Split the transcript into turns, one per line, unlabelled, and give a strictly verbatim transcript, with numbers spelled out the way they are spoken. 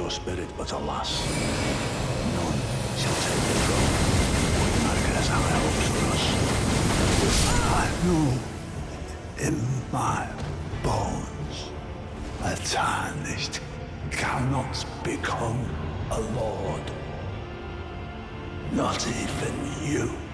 your spirit, but alas, none shall take the throne. Not guess how it hopes for us. I know in my bones a tarnished cannot become a lord. Not even you.